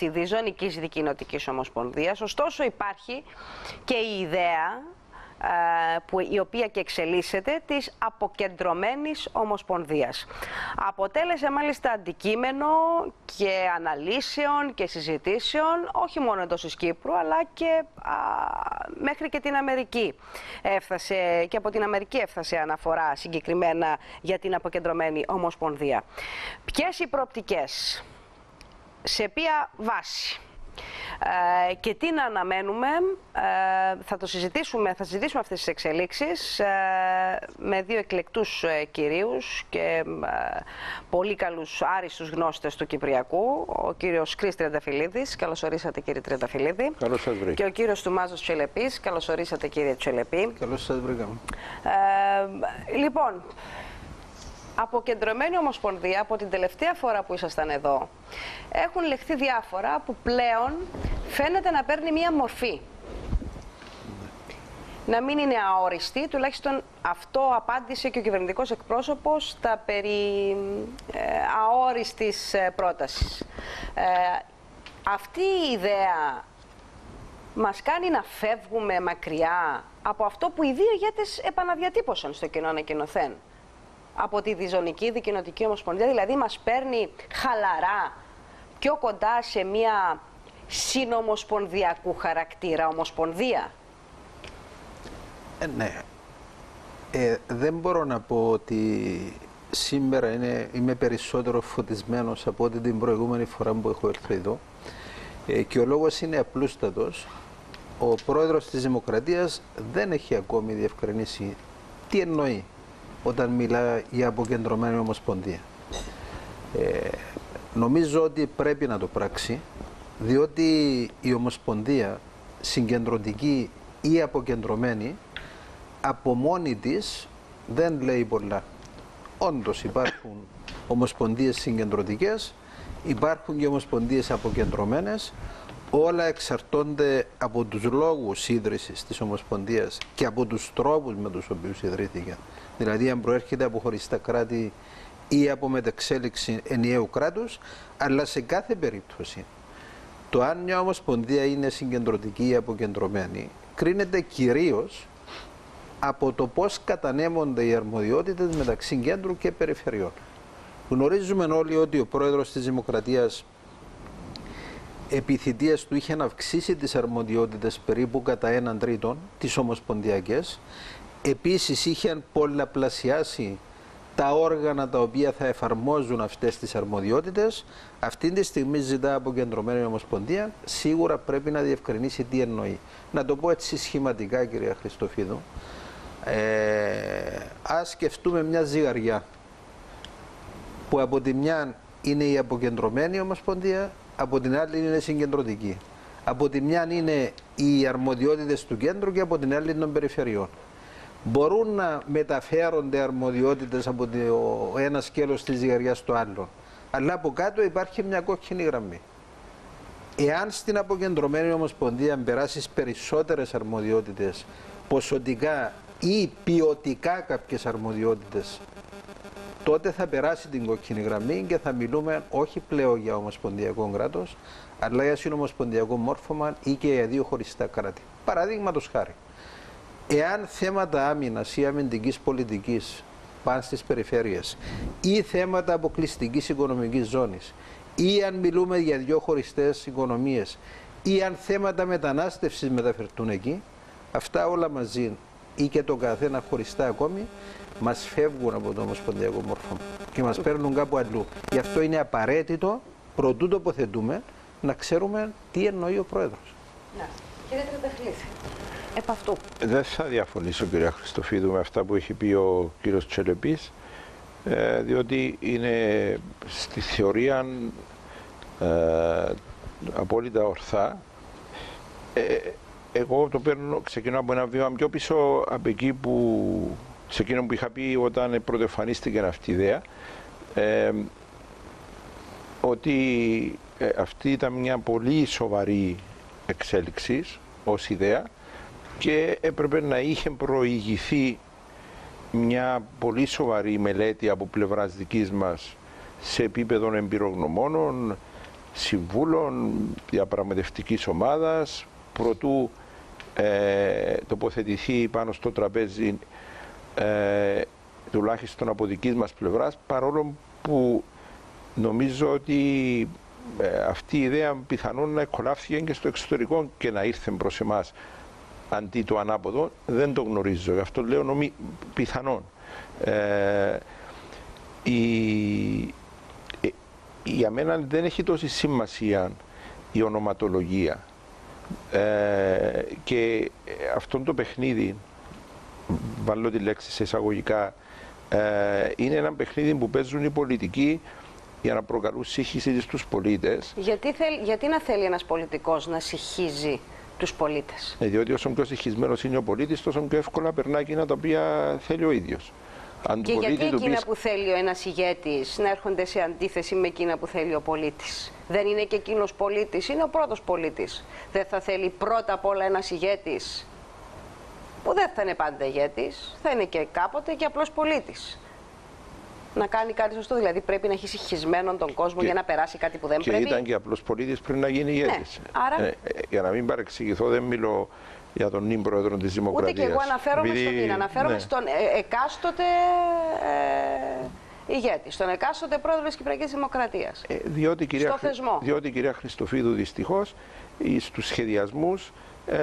εξέλιξη διζωνικής δικοινοτικής ομοσπονδίας, ωστόσο υπάρχει και η ιδέα η οποία και εξελίσσεται της αποκεντρωμένης ομοσπονδίας. Αποτέλεσε μάλιστα αντικείμενο και αναλύσεων και συζητήσεων, όχι μόνο εντός της Κύπρου, αλλά και μέχρι και την Αμερική. Και από την Αμερική έφτασε αναφορά συγκεκριμένα για την αποκεντρωμένη ομοσπονδία. Ποιες οι προοπτικές, σε ποια βάση και τι να αναμένουμε, θα συζητήσουμε αυτές τις εξελίξεις με δύο εκλεκτούς κυρίους και πολύ καλούς άριστους γνώστες του Κυπριακού, ο κύριος Κρίς Τριανταφυλλίδης. Καλώς ορίσατε, κύριε Τριανταφυλλίδη. Καλώς σας βρήκα. Και ο κύριος Τουμάζος Τσελεπής. Καλώς ορίσατε, κύριε Τσελεπή. Καλώς σας βρήκαμε. Λοιπόν, αποκεντρωμένη ομοσπονδία, από την τελευταία φορά που ήσασταν εδώ, έχουν λεχθεί διάφορα που πλέον φαίνεται να παίρνει μία μορφή. Να μην είναι αόριστη, τουλάχιστον αυτό απάντησε και ο κυβερνητικός εκπρόσωπος στα περί αόριστης πρότασης. Αυτή η ιδέα μας κάνει να φεύγουμε μακριά από αυτό που οι δύο ηγέτες επαναδιατύπωσαν στο κοινό ανακοινωθέν. Από τη διζωνική δικοινοτική ομοσπονδία, δηλαδή μας παίρνει χαλαρά πιο κοντά σε μια συνομοσπονδιακού χαρακτήρα ομοσπονδία. Ναι. Δεν μπορώ να πω ότι σήμερα είμαι περισσότερο φωτισμένος από ό,τι την προηγούμενη φορά που έχω έρθει εδώ. Και ο λόγος είναι απλούστατος. Ο πρόεδρος της Δημοκρατίας δεν έχει ακόμη διευκρινίσει τι εννοεί όταν μιλά για αποκεντρωμένη ομοσπονδία. Νομίζω ότι πρέπει να το πράξει, διότι η ομοσπονδία συγκεντρωτική ή αποκεντρωμένη από μόνη της δεν λέει πολλά. Όντως υπάρχουν ομοσπονδίες συγκεντρωτικές, υπάρχουν και ομοσπονδίες αποκεντρωμένες, όλα εξαρτώνται από τους λόγους ίδρυσης της ομοσπονδίας και από τους τρόπους με τους οποίους ιδρύθηκε. Δηλαδή αν προέρχεται από χωριστά κράτη ή από μεταξέλιξη ενιαίου κράτους, αλλά σε κάθε περίπτωση το αν μια ομοσπονδία είναι συγκεντρωτική ή αποκεντρωμένη κρίνεται κυρίως από το πώς κατανέμονται οι αρμοδιότητες μεταξύ κέντρου και περιφερειών. Γνωρίζουμε όλοι ότι ο πρόεδρος της Δημοκρατίας επί θητείας του είχε αυξήσει τις αρμοδιότητες περίπου κατά 1/3 τις ομοσπονδιακές. Επίσης είχε πολλαπλασιάσει τα όργανα τα οποία θα εφαρμόζουν αυτές τις αρμοδιότητες. Αυτή τη στιγμή ζητά αποκεντρωμένη ομοσπονδία. Σίγουρα πρέπει να διευκρινίσει τι εννοεί. Να το πω έτσι σχηματικά, κυρία Χριστοφίδου. Ας σκεφτούμε μια ζυγαριά που από τη μια είναι η αποκεντρωμένη ομοσπονδία, από την άλλη είναι συγκεντρωτική. Από τη μια είναι οι αρμοδιότητες του κέντρου και από την άλλη των περιφερειών. Μπορούν να μεταφέρονται αρμοδιότητες από το ένα σκέλος της ζυγαριάς στο άλλο, αλλά από κάτω υπάρχει μια κόκκινη γραμμή. Εάν στην αποκεντρωμένη ομοσπονδία περάσεις περισσότερες αρμοδιότητες, ποσοτικά ή ποιοτικά κάποιες αρμοδιότητες, τότε θα περάσει την κόκκινη γραμμή και θα μιλούμε όχι πλέον για ομοσπονδιακό κράτος, αλλά για συνομοσπονδιακό μόρφωμα ή και για δύο χωριστά κράτη. Παραδείγματος χάρη, εάν θέματα άμυνας ή αμυντικής πολιτικής πάνε στις περιφέρειες ή θέματα αποκλειστικής οικονομικής ζώνης ή αν μιλούμε για δύο χωριστές οικονομίες ή αν θέματα μετανάστευσης μεταφερθούν εκεί, αυτά όλα μαζί ή και το καθένα χωριστά ακόμη μας φεύγουν από το ομοσπονδιακό μόρφωμα και μας παίρνουν κάπου αλλού. Γι' αυτό είναι απαραίτητο, προτού τοποθετούμε, να ξέρουμε τι εννοεί ο Πρόεδρος. Ναι. Κύριε Τριανταφυλλίδη, επ' αυτού. Δεν θα διαφωνήσω, κυρία Χριστοφίδου, με αυτά που έχει πει ο κύριος Τσελεπής, διότι είναι στη θεωρία απόλυτα ορθά. Εγώ το ξεκινώ από ένα βήμα πιο πίσω από εκεί σε εκείνο που είχα πει όταν πρωτοεμφανίστηκε αυτή η ιδέα, ότι αυτή ήταν μια πολύ σοβαρή εξέλιξη ως ιδέα και έπρεπε να είχε προηγηθεί μια πολύ σοβαρή μελέτη από πλευράς δικής μας σε επίπεδο εμπειρογνωμόνων συμβούλων, διαπραγματευτικής ομάδας, προτού τοποθετηθεί πάνω στο τραπέζι τουλάχιστον από δικής μας πλευράς, παρόλο που νομίζω ότι αυτή η ιδέα πιθανόν να εκκολάφθηκε και στο εξωτερικό και να ήρθε προς εμάς αντί το ανάποδο, δεν το γνωρίζω, γι' αυτό λέω πιθανόν. Για μένα δεν έχει τόση σημασία η ονοματολογία και αυτό το παιχνίδι, βάλω τη λέξη σε εισαγωγικά, είναι ένα παιχνίδι που παίζουν οι πολιτικοί για να προκαλούν σύγχυση στους πολίτες. Γιατί να θέλει ένας πολιτικός να συγχύζει τους πολίτες? Διότι όσο πιο συγχυσμένος είναι ο πολίτης, τόσο πιο εύκολα περνά εκείνα τα οποία θέλει ο ίδιος. Και γιατί εκείνα που θέλει ο ένας ηγέτης να έρχονται σε αντίθεση με εκείνα που θέλει ο πολίτης? Δεν είναι και εκείνος πολίτης, είναι ο πρώτος πολίτης. Δεν θα θέλει πρώτα απ' όλα ένας ηγέτης που δεν θα είναι πάντα ηγέτης, θα είναι και κάποτε και απλός πολίτης, να κάνει κάτι σωστό? Δηλαδή πρέπει να έχει συγχυσμένον τον κόσμο για να περάσει κάτι που δεν πρέπει. Και ήταν και απλός πολίτης πριν να γίνει ηγέτης. Ναι, άρα... για να μην παρεξηγηθώ, δεν μιλώ για τον νυν πρόεδρο της Δημοκρατίας. Ούτε και εγώ αναφέρομαι στον νυν, αναφέρομαι στον εκάστοτε ηγέτη, στον εκάστοτε πρόεδρο της Κυπριακής Δημοκρατίας. Διότι, κυρία Χριστοφίδου, δυστυχώς στους σχεδιασμούς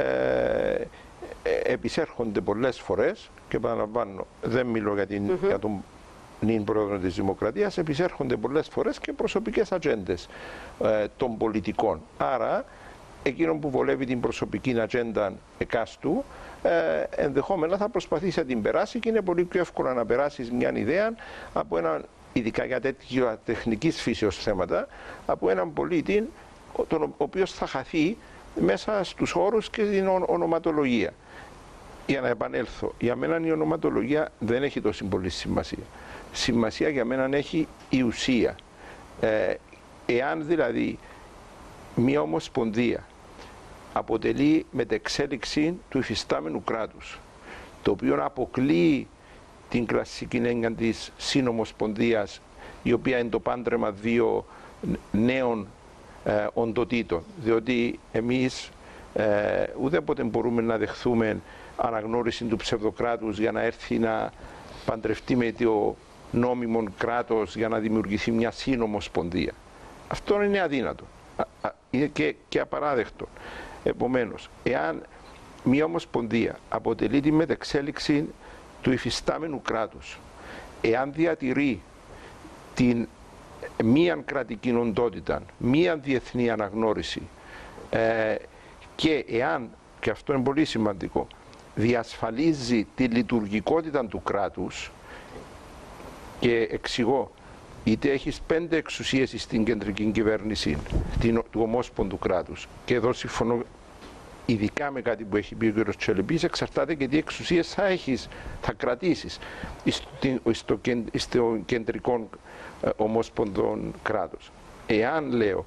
επισέρχονται πολλές φορές, και επαναλαμβάνω, δεν μιλώ για τον νυν πρόεδρο της Δημοκρατίας, επισέρχονται πολλές φορές και προσωπικές ατζέντες των πολιτικών. Άρα, εκείνο που βολεύει την προσωπική ατζέντα εκάστου, ενδεχόμενα θα προσπαθήσει να την περάσει, και είναι πολύ πιο εύκολο να περάσεις μια ιδέα από έναν, ειδικά για τέτοια τεχνικής φύσεως θέματα, από έναν πολίτη ο οποίος θα χαθεί μέσα στους όρους και την ονοματολογία. Για να επανέλθω, για μένα η ονοματολογία δεν έχει τόση πολύ σημασία. Σημασία για μένα έχει η ουσία. Εάν δηλαδή μια ομοσπονδία αποτελεί μετεξέλιξη του υφιστάμενου κράτους, το οποίο αποκλείει την κλασική έννοια της συνομοσπονδίας, η οποία είναι το πάντρεμα δύο νέων οντοτήτων, διότι εμείς ουδέποτε μπορούμε να δεχθούμε αναγνώριση του ψευδοκράτους για να έρθει να παντρευτεί με το νόμιμο κράτος για να δημιουργηθεί μια συνομοσπονδία. Αυτό είναι αδύνατο. Είναι και απαράδεκτο. Επομένως, εάν μια ομοσπονδία αποτελεί τη μετεξέλιξη του υφιστάμενου κράτους, εάν διατηρεί την μίαν κρατική οντότητα, μίαν διεθνή αναγνώριση, και εάν, και αυτό είναι πολύ σημαντικό, διασφαλίζει τη λειτουργικότητα του κράτους, και εξηγώ, είτε έχεις 5 εξουσίες στην κεντρική κυβέρνηση του ομόσπονδου κράτους, και εδώ συμφωνώ ειδικά με κάτι που έχει πει ο κ. Τσελεπής, εξαρτάται και τι εξουσίες θα κρατήσεις στο κεντρικό ομόσπονδο κράτος. Εάν λέω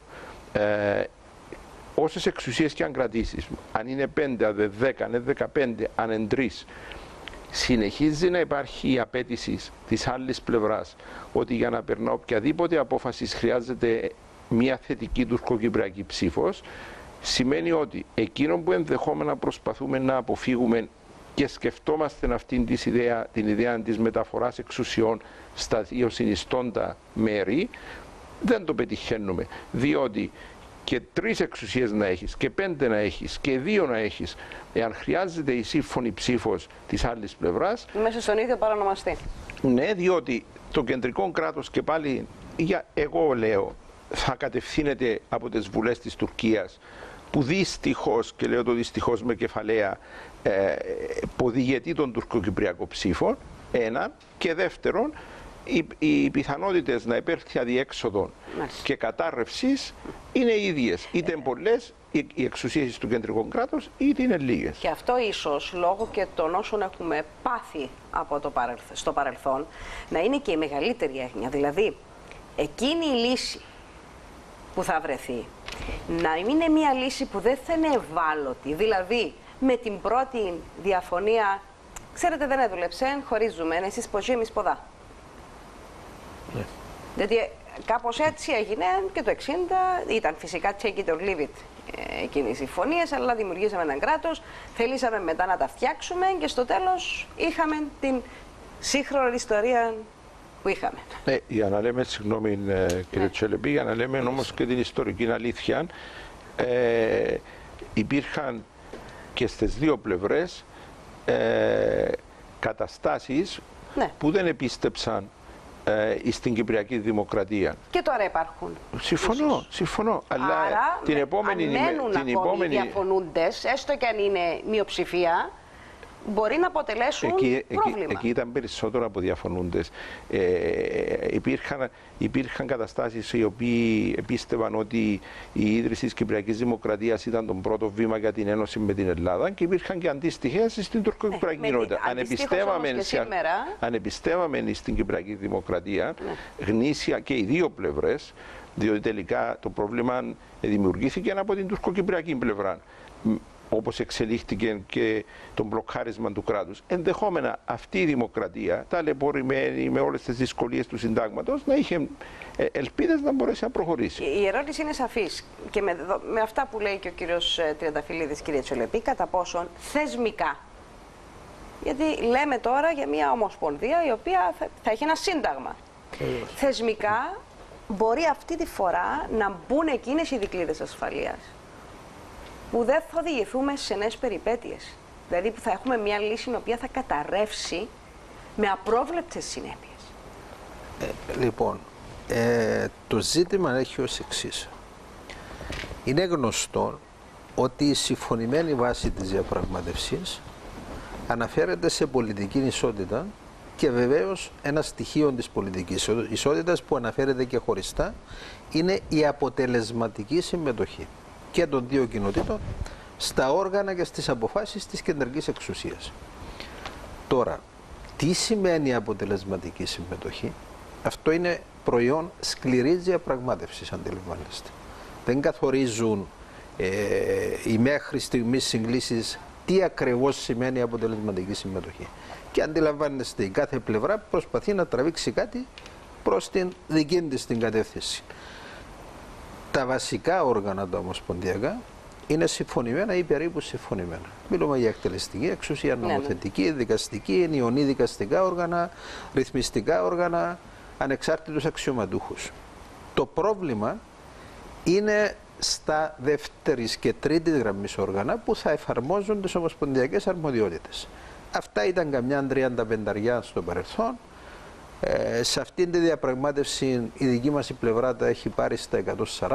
όσες εξουσίες και αν κρατήσεις, αν είναι 5, αν είναι 10, αν είναι 15, αν είναι 3, συνεχίζει να υπάρχει η απέτηση της άλλης πλευράς ότι για να περνά οποιαδήποτε απόφαση χρειάζεται μια θετική τουρκοκυπριακή ψήφος, σημαίνει ότι εκείνο που ενδεχόμενα προσπαθούμε να αποφύγουμε και σκεφτόμαστε την ιδέα της μεταφοράς εξουσιών στα δύο συνιστώντα μέρη, δεν το πετυχαίνουμε, διότι και 3 εξουσίες να έχεις και 5 να έχεις και 2 να έχεις, εάν χρειάζεται η σύμφωνη ψήφος της άλλης πλευράς, μέσα στον ίδιο παρανομαστή. Ναι, διότι το κεντρικό κράτος, και πάλι εγώ λέω, θα κατευθύνεται από τις βουλές της Τουρκίας, που δυστυχώς, και λέω το δυστυχώς με κεφαλαία, ποδηγετεί τον τουρκοκυπριακό ψήφο, ένα, και δεύτερον, οι πιθανότητες να υπέρθει αδιέξοδο και κατάρρευσης είναι ίδιες. Είτε πολλές οι εξουσίες του κεντρικού κράτους, είτε είναι λίγες. Και αυτό ίσως λόγω και των όσων έχουμε πάθει στο παρελθόν να είναι και η μεγαλύτερη έγνοια. Δηλαδή, εκείνη η λύση που θα βρεθεί να είναι μια λύση που δεν θα είναι ευάλωτη. Δηλαδή, με την πρώτη διαφωνία, ξέρετε, δεν έδουλεψε, χωρίζουμε, εσείς ποζί, εμείς ποδά. Ναι. Δηλαδή κάπως έτσι έγινε και το 60. Ήταν φυσικά take it or leave it εκείνη οι συμφωνίες, αλλά δημιουργήσαμε έναν κράτος, θελήσαμε μετά να τα φτιάξουμε και στο τέλος είχαμε την σύγχρονη ιστορία που είχαμε. Για να λέμε, συγγνώμη κύριε Τσελεπή, για να λέμε όμως και την ιστορική αλήθεια, υπήρχαν και στις δύο πλευρές καταστάσεις που δεν επίστεψαν στην Κυπριακή Δημοκρατία. Και τώρα υπάρχουν. Συμφωνώ. Αλλά άρα, την επόμενη... αν μένουν διαφωνούντες, έστω και αν είναι μειοψηφία, μπορεί να αποτελέσουν πρόβλημα. Εκεί ήταν περισσότερο από διαφωνούντες. Υπήρχαν καταστάσεις οι οποίοι πίστευαν ότι η ίδρυση της Κυπριακής Δημοκρατίας ήταν το πρώτο βήμα για την ένωση με την Ελλάδα και υπήρχαν και αντίστοιχες στην τουρκοκυπριακή κοινότητα. Αν επιστεύαμε στην Κυπριακή Δημοκρατία, γνήσια και οι δύο πλευρές, διότι τελικά το πρόβλημα δημιουργήθηκε από την τουρκοκυπριακή πλευρά, όπως εξελίχθηκε και το μπλοκάρισμα του κράτους. Ενδεχόμενα αυτή η δημοκρατία, ταλαιπωρημένη με όλες τις δυσκολίες του συντάγματος, να είχε ελπίδες να μπορέσει να προχωρήσει. Η ερώτηση είναι σαφής και με αυτά που λέει και ο κύριος Τριανταφυλλίδης, κύριε Τσολεπή, κατά πόσον θεσμικά. Γιατί λέμε τώρα για μια ομοσπονδία η οποία θα έχει ένα σύνταγμα. Θεσμικά μπορεί αυτή τη φορά να μπουν εκείνες οι δικλείδες ασφαλείας που δεν θα οδηγηθούμε σε νέες περιπέτειες. Δηλαδή που θα έχουμε μια λύση η οποία θα καταρρεύσει με απρόβλεπτες συνέπειες. Λοιπόν, το ζήτημα έχει ως εξής. Είναι γνωστό ότι η συμφωνημένη βάση της διαπραγματευσής αναφέρεται σε πολιτική ισότητα και βεβαίως ένα στοιχείο της πολιτικής ισότητας που αναφέρεται και χωριστά είναι η αποτελεσματική συμμετοχή και των δύο κοινοτήτων στα όργανα και στις αποφάσεις της κεντρικής εξουσίας. Τώρα, τι σημαίνει αποτελεσματική συμμετοχή? Αυτό είναι προϊόν σκληρής διαπραγμάτευσης, αντιλαμβάνεστε. Δεν καθορίζουν οι μέχρι στιγμής συγκλήσεις τι ακριβώς σημαίνει αποτελεσματική συμμετοχή. Και αντιλαμβάνεστε, η κάθε πλευρά προσπαθεί να τραβήξει κάτι προς την δική της την κατεύθυνση. Τα βασικά όργανα τα ομοσπονδιακά είναι συμφωνημένα ή περίπου συμφωνημένα. Μιλούμε για εκτελεστική εξουσία, νομοθετική, δικαστική, ενιονή δικαστικά όργανα, ρυθμιστικά όργανα, ανεξάρτητους αξιωματούχους. Το πρόβλημα είναι στα δεύτερης και τρίτης γραμμής όργανα που θα εφαρμόζουν τις ομοσπονδιακές αρμοδιότητες. Αυτά ήταν καμιά 35 στο παρελθόν. Σε αυτήν τη διαπραγμάτευση η δική μας η πλευρά τα έχει πάρει στα 140.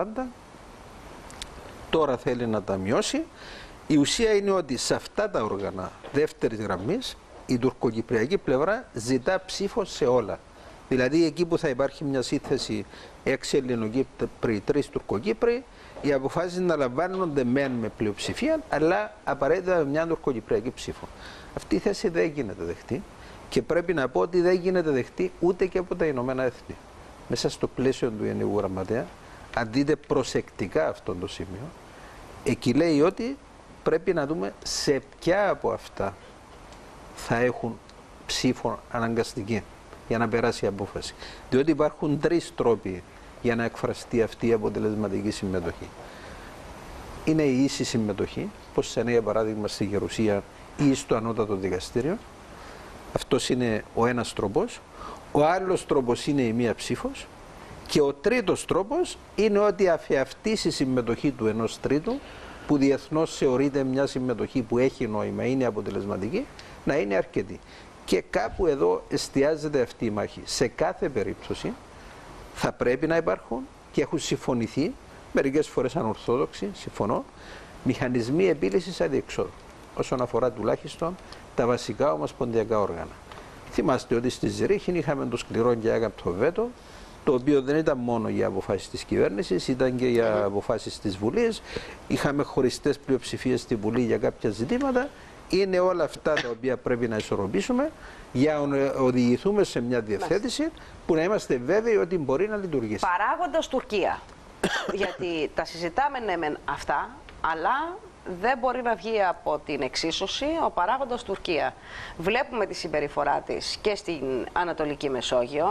Τώρα θέλει να τα μειώσει. Η ουσία είναι ότι σε αυτά τα όργανα δεύτερης γραμμής η τουρκοκυπριακή πλευρά ζητά ψήφο σε όλα. Δηλαδή εκεί που θα υπάρχει μια σύνθεση 6 Ελληνοκύπροι, 3 Τουρκοκύπροι, οι αποφάσεις να λαμβάνονται μεν με πλειοψηφία, αλλά απαραίτητα με μια τουρκοκυπριακή ψήφο. Αυτή η θέση δεν γίνεται δεκτή. Και πρέπει να πω ότι δεν γίνεται δεχτή ούτε και από τα Ηνωμένα Έθνη. Μέσα στο πλαίσιο του Γενικού Γραμματέα, αν δείτε προσεκτικά αυτό το σημείο, εκεί λέει ότι πρέπει να δούμε σε ποια από αυτά θα έχουν ψήφο αναγκαστική για να περάσει η απόφαση. Διότι υπάρχουν 3 τρόποι για να εκφραστεί αυτή η αποτελεσματική συμμετοχή. Είναι η ίση συμμετοχή, όπως σε νέα παράδειγμα στη Γερουσία ή στο ανώτατο δικαστήριο. Αυτός είναι ο ένας τρόπος. Ο άλλος τρόπος είναι η μία ψήφος. Και ο τρίτος τρόπος είναι ότι αφεαυτής η συμμετοχή του ενός τρίτου, που διεθνώς θεωρείται μια συμμετοχή που έχει νόημα, είναι αποτελεσματική, να είναι αρκετή. Και κάπου εδώ εστιάζεται αυτή η μάχη. Σε κάθε περίπτωση θα πρέπει να υπάρχουν και έχουν συμφωνηθεί, μερικές φορές ανορθόδοξοι, συμφωνώ, μηχανισμοί επίλυσης αδιεξόδου, όσον αφορά τουλάχιστον τα βασικά ομοσπονδιακά όργανα. Θυμάστε ότι στη Ζηρίχη είχαμε το σκληρό και άκαμπτο βέτο, το οποίο δεν ήταν μόνο για αποφάσεις της κυβέρνησης, ήταν και για αποφάσεις της Βουλής. Είχαμε χωριστές πλειοψηφίες στη Βουλή για κάποια ζητήματα. Είναι όλα αυτά τα οποία πρέπει να ισορροπήσουμε για να οδηγηθούμε σε μια διευθέτηση που να είμαστε βέβαιοι ότι μπορεί να λειτουργήσει. Παράγοντας Τουρκία. Γιατί τα συζητάμε ναι μεν αυτά, αλλά δεν μπορεί να βγει από την εξίσωση ο παράγοντας Τουρκία. Βλέπουμε τη συμπεριφορά της και στην Ανατολική Μεσόγειο,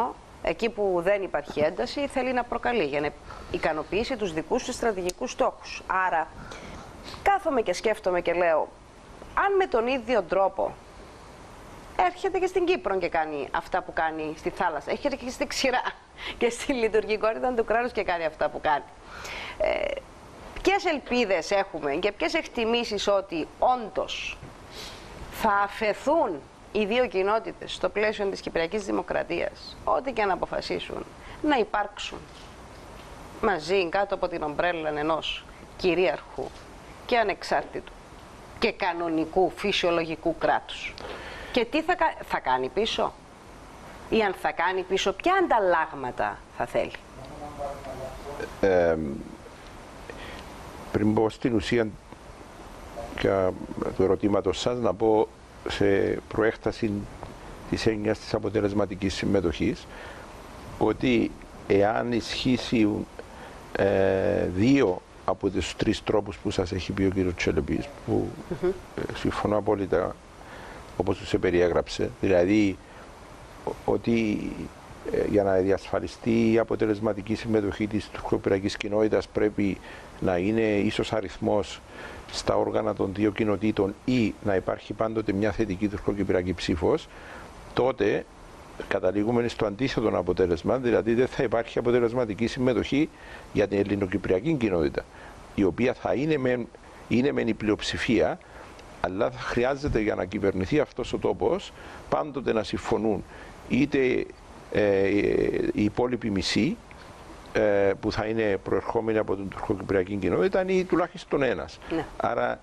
εκεί που δεν υπάρχει ένταση θέλει να προκαλεί για να ικανοποιήσει τους δικούς του στρατηγικούς στόχους. Άρα κάθομαι και σκέφτομαι και λέω, αν με τον ίδιο τρόπο έρχεται και στην Κύπρο και κάνει αυτά που κάνει στη θάλασσα, έρχεται και στη ξηρά και στη λειτουργικότητα του κράτους και κάνει αυτά που κάνει. Ποιες ελπίδες έχουμε και ποιες εκτιμήσεις ότι όντως θα αφεθούν οι δύο κοινότητες στο πλαίσιο της Κυπριακής Δημοκρατίας, ό,τι και να αποφασίσουν, να υπάρξουν μαζί κάτω από την ομπρέλα ενός κυρίαρχου και ανεξάρτητου και κανονικού φυσιολογικού κράτους. Και τι θα κάνει πίσω, ή αν θα κάνει πίσω, ποια ανταλλάγματα θα θέλει. Πριν πω στην ουσία του ερωτήματος σας, να πω σε προέκταση της έννοιας της αποτελεσματικής συμμετοχής ότι εάν ισχύσουν δύο από τους τρεις τρόπους που σας έχει πει ο κ. Τσελεπής, που συμφωνώ απόλυτα όπως τους περιέγραψε, δηλαδή ότι για να διασφαλιστεί η αποτελεσματική συμμετοχή της τουρκοκυπριακής κοινότητας πρέπει να είναι ίσος αριθμός στα όργανα των δύο κοινοτήτων ή να υπάρχει πάντοτε μια θετική τουρκοκυπριακή ψήφος, τότε καταλήγουμε στο αντίθετο αποτέλεσμα, δηλαδή δεν θα υπάρχει αποτελεσματική συμμετοχή για την ελληνοκυπριακή κοινότητα, η οποία θα είναι μεν η πλειοψηφία, αλλά θα χρειάζεται για να κυβερνηθεί αυτός ο τόπος πάντοτε να συμφωνούν είτε οι υπόλοιποι μισοί που θα είναι προερχόμενοι από την τουρκοκυπριακή κοινότητα ή τουλάχιστον ένας. Ναι. Άρα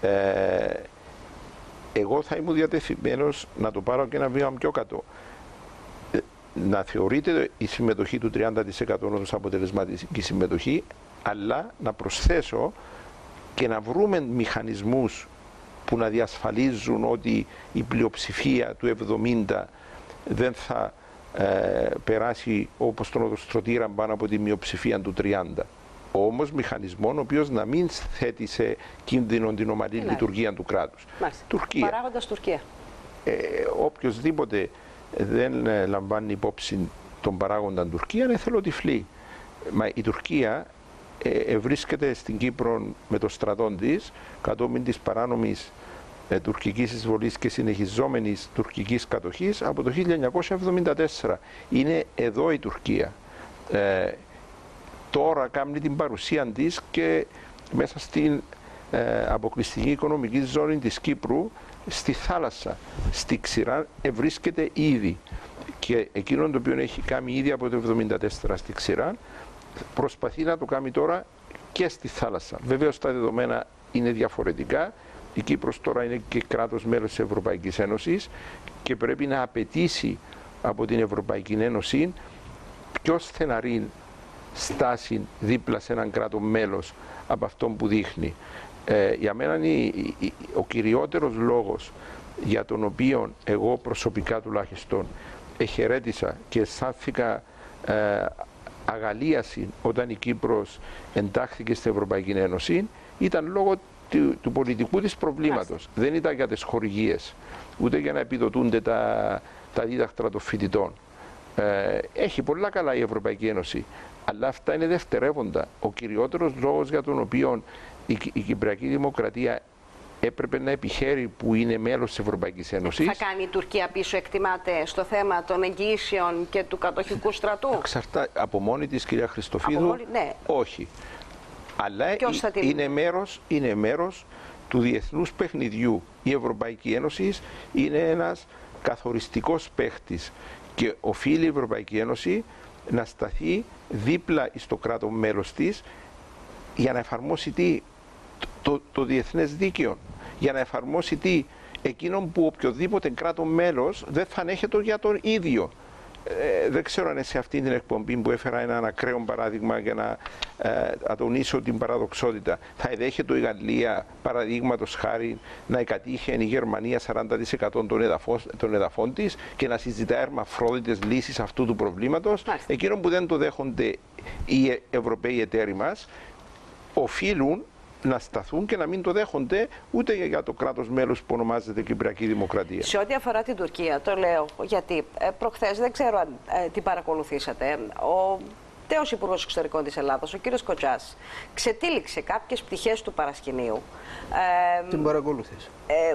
εγώ θα ήμουν διατεθειμένος να το πάρω και ένα βήμα πιο κάτω. Να θεωρείται η συμμετοχή του 30% ως αποτελεσματική συμμετοχή, αλλά να προσθέσω και να βρούμε μηχανισμούς που να διασφαλίζουν ότι η πλειοψηφία του 70 δεν θα περάσει όπως τον οδοστρωτήρα πάνω από τη μειοψηφία του 30. Όμως μηχανισμό ο οποίος να μην θέτει σε κίνδυνο την ομαλή λειτουργία του κράτους. Τουρκία. Παράγοντας Τουρκία. Οποιοςδήποτε δεν λαμβάνει υπόψη τον παράγοντα Τουρκία είναι θελοτυφλή. Μα η Τουρκία βρίσκεται στην Κύπρο με το στρατό της κατόπιν της παράνομης τουρκικής εισβολής και συνεχιζόμενης τουρκικής κατοχής από το 1974. Είναι εδώ η Τουρκία. Τώρα κάνει την παρουσία της και μέσα στην αποκλειστική οικονομική ζώνη της Κύπρου, στη θάλασσα, στη ξηρά βρίσκεται ήδη. Και εκείνο το οποίο έχει κάνει ήδη από το 1974 στη ξηρά, προσπαθεί να το κάνει τώρα και στη θάλασσα. Βεβαίως τα δεδομένα είναι διαφορετικά. Η Κύπρος τώρα είναι και κράτος μέλος της Ευρωπαϊκής Ένωσης και πρέπει να απαιτήσει από την Ευρωπαϊκή Ένωση πιο στεναρή στάση δίπλα σε έναν κράτο μέλος από αυτόν που δείχνει. Για μένα ο κυριότερος λόγος για τον οποίο εγώ προσωπικά τουλάχιστον εχαιρέτησα και αισθάνθηκα αγαλίαση όταν η Κύπρος εντάχθηκε στην Ευρωπαϊκή Ένωση ήταν λόγω του πολιτικού της προβλήματος. Δεν ήταν για τις χορηγίες, ούτε για να επιδοτούνται τα δίδακτρα των φοιτητών. Έχει πολλά καλά η Ευρωπαϊκή Ένωση, αλλά αυτά είναι δευτερεύοντα. Ο κυριότερος λόγος για τον οποίο η Κυπριακή Δημοκρατία έπρεπε να επιχαίρει που είναι μέλος της Ευρωπαϊκής Ένωσης. Θα κάνει η Τουρκία πίσω, εκτιμάται, στο θέμα των εγγυήσεων και του κατοχικού στρατού? Από μόνη της, κυρία Χριστοφίδου, ναι. Όχι. Αλλά είναι μέρος του διεθνούς παιχνιδιού. Η Ευρωπαϊκή Ένωση είναι ένας καθοριστικός παίχτης και οφείλει η Ευρωπαϊκή Ένωση να σταθεί δίπλα στο κράτος μέλος της για να εφαρμόσει το διεθνές δίκαιο, για να εφαρμόσει εκείνον που οποιοδήποτε κράτος μέλος δεν θα ανέχεται για τον ίδιο. Δεν ξέρω αν σε αυτή την εκπομπή που έφερα ένα ακραίο παράδειγμα για να ατονίσω την παραδοξότητα, θα εδέχεται η Γαλλία, παραδείγματος χάρη, να εκατήχε η Γερμανία 40% των εδαφών της και να συζητά ερμαφρόδιτες λύσεις αυτού του προβλήματος? Εκείνο που δεν το δέχονται οι Ευρωπαίοι εταίροι μας οφείλουν να σταθούν και να μην το δέχονται ούτε για το κράτος μέλος που ονομάζεται Κυπριακή Δημοκρατία. Σε ό,τι αφορά την Τουρκία, το λέω γιατί προχθές, δεν ξέρω αν την παρακολουθήσατε, ο τέος Υπουργός Εξωτερικών της Ελλάδας, ο κύριος Κοτσάς, ξετύλιξε κάποιες πτυχές του παρασκηνίου. Την παρακολουθείς.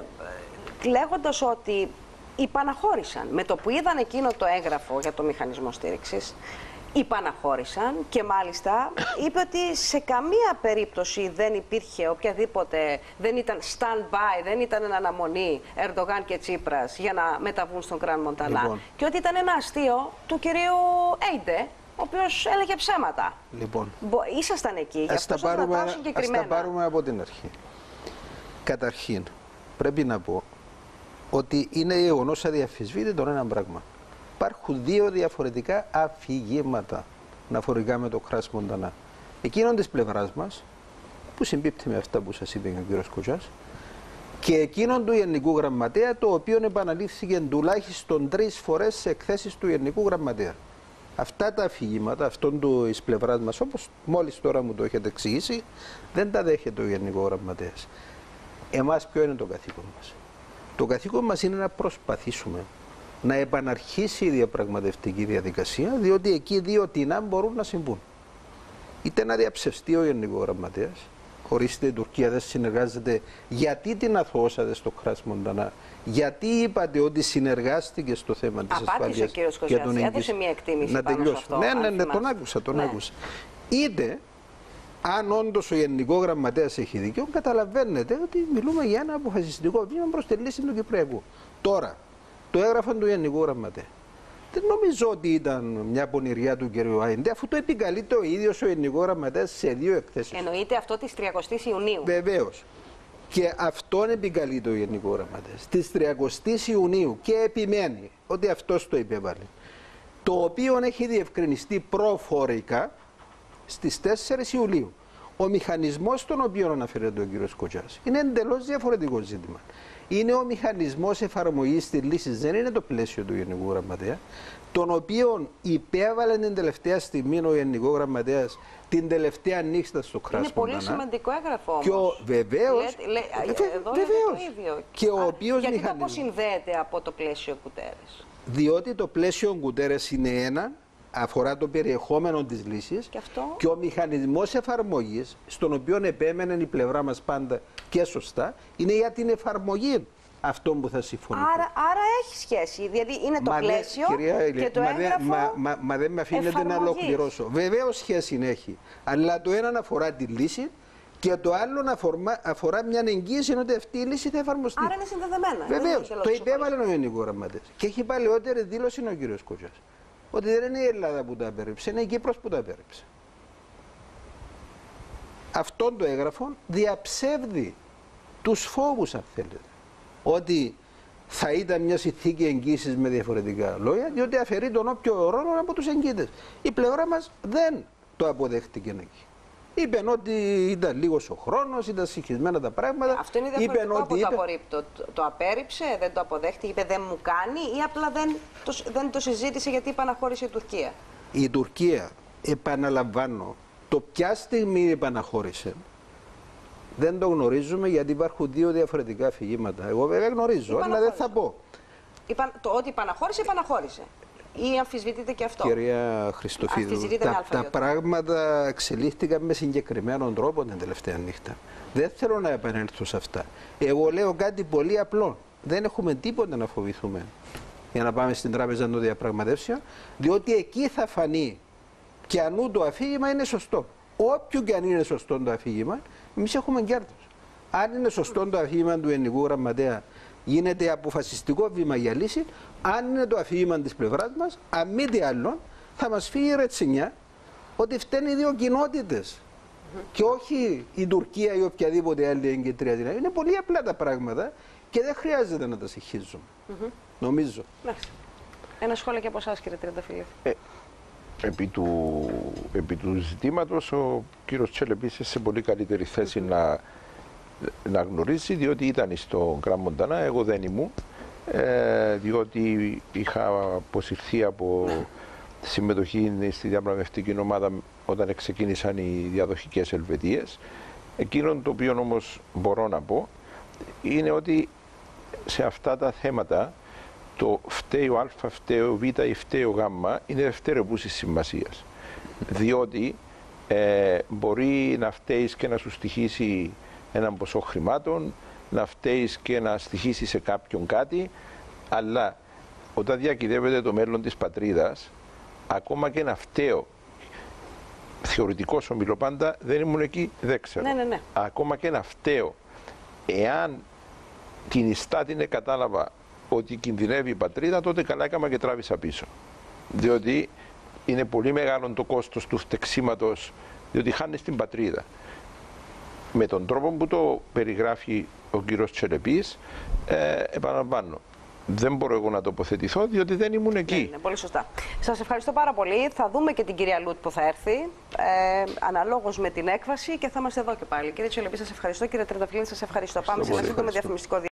Λέγοντας ότι υπαναχώρησαν με το που είδαν εκείνο το έγγραφο για το μηχανισμό στήριξης. Υπαναχώρησαν και μάλιστα είπε ότι σε καμία περίπτωση δεν υπήρχε οποιαδήποτε, δεν ήταν stand-by, δεν ήταν εν αναμονή Ερντογάν και Τσίπρας για να μεταβούν στον Κραν Μοντανά. Λοιπόν. Και ότι ήταν ένα αστείο του κυρίου Έιντε, ο οποίος έλεγε ψέματα. Λοιπόν, ήσασταν εκεί, γι' ας αυτό σας ρωτάω τα συγκεκριμένα. πάρουμε από την αρχή. Καταρχήν, πρέπει να πω ότι είναι γεγονός αδιαφυσβήτητο ένα πράγμα. Υπάρχουν δύο διαφορετικά αφηγήματα αναφορικά με το Κραν Μοντανά. Εκείνον της πλευράς μας, που συμπίπτει με αυτά που σας είπε ο κ. Κοτσάς, και εκείνον του Γενικού Γραμματέα, το οποίο επαναλήφθηκε τουλάχιστον 3 φορές σε εκθέσεις του Γενικού Γραμματέα. Αυτά τα αφηγήματα, αυτών της πλευράς μας, όπως μόλις τώρα μου το έχετε εξηγήσει, δεν τα δέχεται ο Γενικός Γραμματέας. Εμάς ποιο είναι το καθήκον μας? Το καθήκον μας είναι να προσπαθήσουμε να επαναρχίσει η διαπραγματευτική διαδικασία, διότι εκεί δύο τεινά μπορούν να συμβούν. Είτε να διαψευστεί ο Γενικός Γραμματέας, ορίστε η Τουρκία δεν συνεργάζεται, γιατί την αθωώσατε στο Κραν Μοντανά, γιατί είπατε ότι συνεργάστηκε στο θέμα της ασφάλειας και των εγγύσεων. Έδωσε μια εκτίμηση να πάνω τελειώσω. σε αυτό. Ναι, τον άκουσα. Είτε, αν όντως ο Γενικός Γραμματέας έχει δίκιο, καταλαβαίνετε ότι μιλούμε για ένα αποφασιστικό βήμα προς τη λύση του Κυπριακού. Τώρα, το έγραφαν του Γενικού Γραμματέα. Δεν νομίζω ότι ήταν μια πονηριά του κ. Άιντε, αφού το επικαλείται ο ίδιος ο Γενικός Γραμματέας σε 2 εκθέσεις. Εννοείται αυτό της 30ης Ιουνίου. Βεβαίως. Και αυτόν επικαλείται ο Γενικός Γραμματέας. Της 30ης Ιουνίου και επιμένει ότι αυτός το υπέβαλε. Το οποίο έχει διευκρινιστεί προφορικά στις 4 Ιουλίου. Ο μηχανισμός στον οποίο αναφέρεται ο κ. Κοτσάς είναι εντελώς διαφορετικό ζήτημα. Είναι ο μηχανισμός εφαρμογής της λύσης, δεν είναι το πλαίσιο του Γενικού Γραμματέα, τον οποίο υπέβαλε την τελευταία στιγμή ο Γενικός Γραμματέας την τελευταία νύχτα στο Κραν Μοντανά. Είναι πολύ σημαντικό έγγραφο όμως. Και βεβαίως. Εδώ είναι το ίδιο. Και ο οποίος γιατί μηχανισμός. το αποσυνδέεται από το πλαίσιο Κουτέρες? Διότι το πλαίσιο Κουτέρες είναι ένα, αφορά το περιεχόμενο της λύσης και ο μηχανισμός εφαρμογής, στον οποίο επέμενε η πλευρά μας πάντα και σωστά, είναι για την εφαρμογή αυτών που θα συμφωνηθούν. Άρα έχει σχέση, δηλαδή είναι το πλαίσιο και το έγγραφο. Μα δεν με αφήνετε να ολοκληρώσω. Βεβαίως σχέση έχει, αλλά το ένα αφορά τη λύση και το άλλο αφορά μια εγγύηση ότι αυτή η λύση θα εφαρμοστεί. Άρα είναι συνδεδεμένα. Βεβαίως, το υπέβαλε ο Γενικός Γραμματέας και έχει παλαιότερη δήλωση ο κ. Κοτσάς. Ότι δεν είναι η Ελλάδα που τα απέρριψε, είναι η Κύπρος που τα απέρριψε. Αυτό το έγγραφο διαψεύδει τους φόβους, αν θέλετε, ότι θα ήταν μια συνθήκη εγγύησης με διαφορετικά λόγια, διότι αφαιρεί τον όποιο ρόλο από τους εγγύητες. Η πλευρά μας δεν το αποδέχτηκε εκεί. Είπαν ότι ήταν λίγος ο χρόνος, ήταν συγχυσμένα τα πράγματα. Αυτό είναι διαφορετικό από το απορρίπτω. Το απέρριψε, δεν το αποδέχτηκε, είπε δεν μου κάνει ή απλά δεν το συζήτησε γιατί επαναχώρησε η Τουρκία? Η Τουρκία, επαναλαμβάνω, το ποια στιγμή επαναχώρησε δεν το γνωρίζουμε, γιατί υπάρχουν 2 διαφορετικά αφηγήματα. Εγώ βέβαια γνωρίζω, αλλά δεν θα πω. Το ότι επαναχώρησε. Ή αμφισβητείτε και αυτό? Κυρία Χριστοφίδου, τα πράγματα εξελίχθηκαν με συγκεκριμένον τρόπο την τελευταία νύχτα. Δεν θέλω να επανέλθω σε αυτά. Εγώ λέω κάτι πολύ απλό. Δεν έχουμε τίποτα να φοβηθούμε για να πάμε στην Τράπεζα των Διαπραγματεύσεων, διότι εκεί θα φανεί και ανού το αφήγημα είναι σωστό. Όποιο και αν είναι σωστό το αφήγημα, εμείς έχουμε κέρδος. Αν είναι σωστό το αφήγημα του Γενικού Γραμματέα, γίνεται αποφασιστικό βήμα για λύση. Αν είναι το αφήγημα της πλευράς μας, αν μη τι άλλο, θα μας φύγει η ρετσινιά ότι φταίνουν οι 2 κοινότητες και όχι η Τουρκία ή οποιαδήποτε άλλη εγκυτρία. Είναι πολύ απλά τα πράγματα και δεν χρειάζεται να τα συγχύζουμε. Νομίζω. Ένα σχόλιο και από εσάς, κύριε Τριανταφυλλίδη. Επί του ζητήματος, ο κύριος Τσέλεπης σε πολύ καλύτερη θέση να γνωρίζει, διότι ήταν στο Κραν Μοντανά, εγώ δεν ήμουν, διότι είχα αποσυρθεί από συμμετοχή στη διαπραγματευτική ομάδα όταν ξεκίνησαν οι διαδοχικές ελβετίες Εκείνο το οποίο όμως μπορώ να πω είναι ότι σε αυτά τα θέματα το φταίω α, φταίω β ή φταίω γ είναι δευτερευούσης σημασίας. Διότι μπορεί να φταίεις και να σου στοιχήσει έναν ποσό χρημάτων, να φταίεις και να στοιχήσει σε κάποιον κάτι, αλλά όταν διακυδεύεται το μέλλον της πατρίδας, ακόμα και να φταίω, θεωρητικός ομιλώ πάντα, δεν ήμουν εκεί, δεν ξέρω. Ναι. Ακόμα και να φταίω, εάν την ιστά την κατάλαβα ότι κινδυνεύει η πατρίδα, τότε καλά έκανα και τράβησα πίσω. Διότι είναι πολύ μεγάλο το κόστος του φτεξίματος, διότι χάνεις την πατρίδα. Με τον τρόπο που το περιγράφει ο κύριος Τσελεπής, επαναλαμβάνω, δεν μπορώ εγώ να τοποθετηθώ, διότι δεν ήμουν εκεί. Ναι, πολύ σωστά. Σας ευχαριστώ πάρα πολύ. Θα δούμε και την κυρία Λούτ που θα έρθει, αναλόγως με την έκβαση, και θα είμαστε εδώ και πάλι. Κύριε Τσελεπή, σας ευχαριστώ. Κύριε Τρενταφυλλίδη, σας ευχαριστώ. Πάμε σε ένα σύντομο διαφημιστικό διάλειμμα.